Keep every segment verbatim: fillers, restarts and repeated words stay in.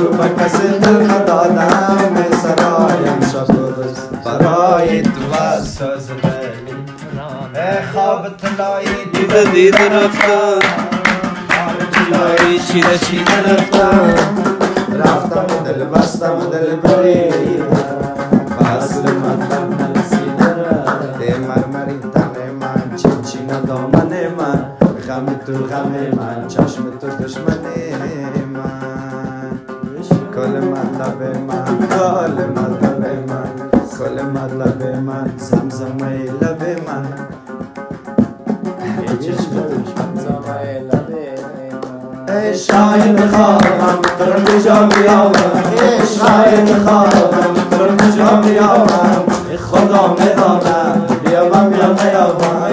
تو به کسی دل ندادم سرایم شب و روز برای تو وسواس دلی خواب طلایی دیده دیده رفتم طلایی چیده چیده رفتم رفتم و دل بستم و دل بریدم اصل مطلب نرسیده ده مرمری تن من چین دامن من غم تو غم من چشم تو دشمن من کل مطلب من کل مطلب من کل مطلب من زمزمه لب من ای شاید خوابم تو رو کجا بیابم ای شاید خوابم تو رو کجا بیابم خدا میدانم بیابم یا نیابم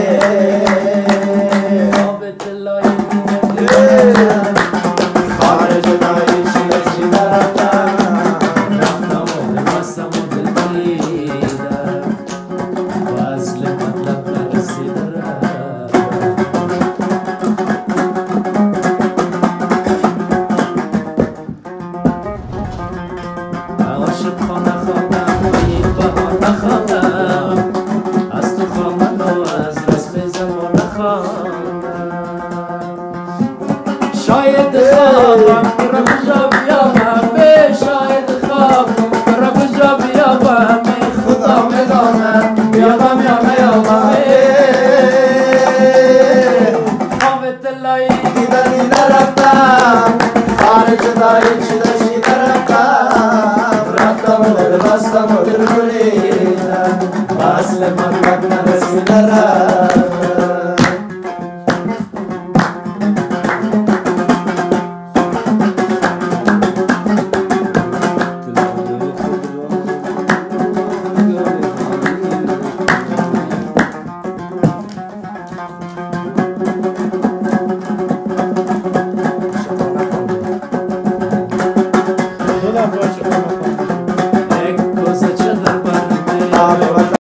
خارج دایی چیده چیده رفتم رفتم و دل بستم و دل بریدم و اصل مطلب نرسیده عاشق خانه خواندم این بهار نخواندم از تو خواندم و از رسم زمان نخواندم شاید خوابم برا کجا بیابم شاید خوابم برا کجا بیابم خدا میداند بیابم یا نیابم خواب طلایی دیده دیده رفتم خارج دایی چیده چیده رفتم رفتم و دل بستم و دل بریدم اصل مطلب نرسیده رفتم Toda a voz.